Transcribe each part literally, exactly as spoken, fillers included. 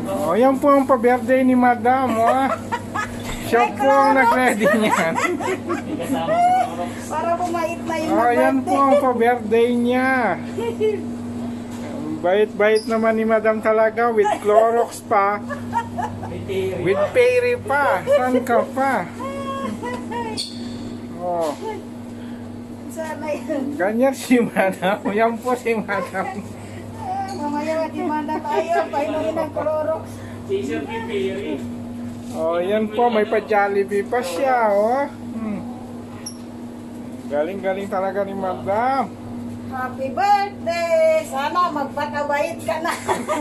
Oh, yan po ang pa-birthday ni Madam, oh. Siya po ang nag-ready niyan. Para bumait na yung Oh, yan po ang pa-birthday niya. Bait-bait naman ni Madam talaga, with Clorox pa. With Perry pa. Saan ka pa? Oh. Sana yun. Ganyan si Madam. Yan po si Madam. Ah, mamaya madimanda tayo. Painumin ng Clorox. T-shirt ni Perry. Oh, yan po. May pa-Jollibee pa siya, oh. Hmm. Galing-galing talaga ni Madam. Happy birthday! Sana magpatabait ka na.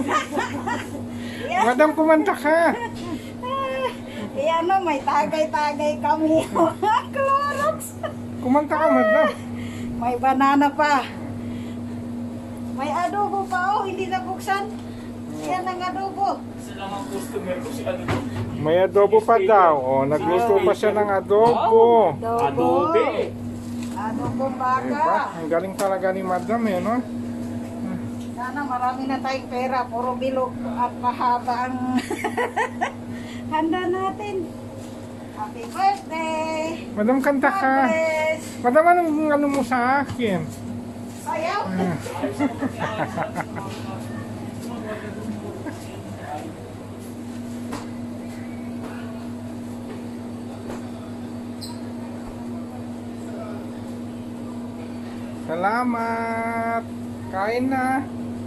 Yan. Madam, kumanta ka. Yan no, may tagay-tagay kami. Clorox. Kumanta ka, Madam. May banana pa. May adobo pa, oh. Hindi nabuksan. Yan ang adobo. Isa lang ang customer ko si ano. May adobo pa daw. Oh, nagluto pa siya ng adobo. Adobe. Adobo Diba? baka. Ang galing talaga ni Madam, eh, no? Sana marami na tayong pera. Puro bilog at mahaba ang handa natin. Happy birthday! Madam, kanta ka. God bless! Madam, anong ano mo sa akin? Sayaw! Salamat! Kain na!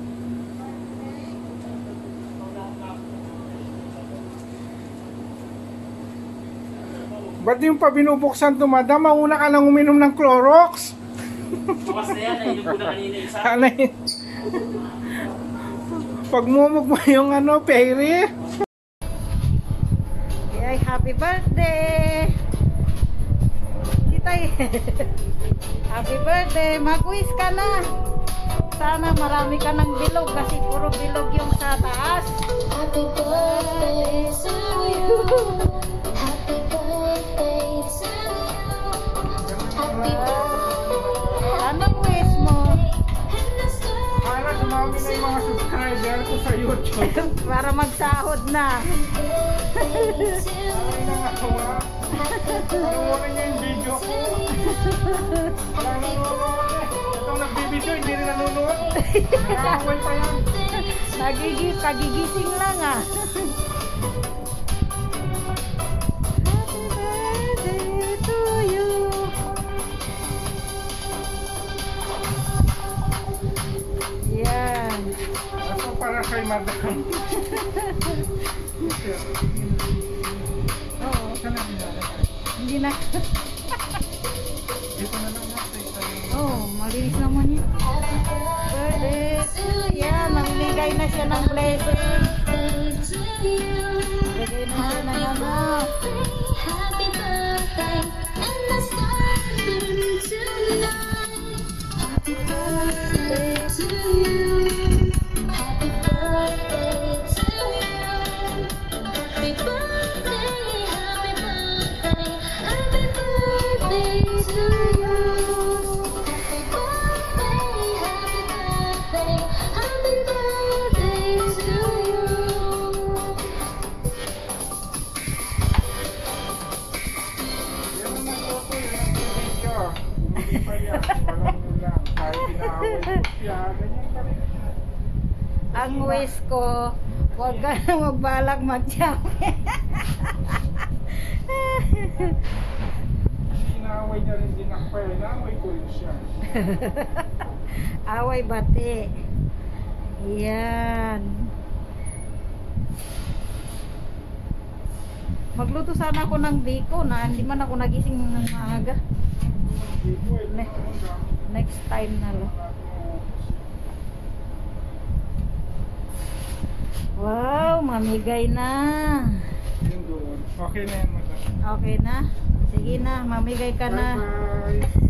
Ba't yung pa binubuksan to, Madam? Mauna ka nang uminom ng Clorox? Bukas na yan, nainom ko na kanina isa. Ano yun? Pagmumug mo yung ano, Perry? Yay, happy birthday! Titay! Happy birthday! Mag-wish ka na! Sana marami ka ng bilog kasi puro bilog yung sa taas. Happy birthday to you. Happy birthday to you. Happy birthday. Anong wish mo? Para dumami na yung mga subscriber ko sa YouTube. Para magsahod na. Ay na nga ko, ha? Panoorin niya yung video ko. Parang nanonood eh. Itong nagbibideo, hindi rin nanonood. Nakakawal pa yan. Nagigi kagigising lang ah. Happy birthday to you. Yan. Ako para kay Madam. Oo. Saan natin lalagay? Hindi na. Dito na lang natin. Oh, malinis naman yun. Birthday to you. Yan, namimigay na siya ng blessing. Bigay na siya ng ano. Happy birthday and the stars burn tonight. Happy birthday to you. Happy birthday to you. Happy birthday, happy birthday, happy birthday to you. Happy birthday, happy birthday, happy birthday to you. Yan ang nagluto, yan ang video. Hindi pa yan. Walang ulang. Kahit pinaaway ko siya. Ganyan pa rin. Ang wish ko, huwag ka na magbalak mag-jump. Pinaaway niya rin din ako. Eh, naaway ko rin siya. Away bati. Yan. Magluto sana ako ng biko na hindi man ako nagising ng maaga. Ne next time na lang. Wow, mamigay na. Yun doon. Okay na yan, Madam. Okay na? Sige na, mamigay ka na. Bye-bye.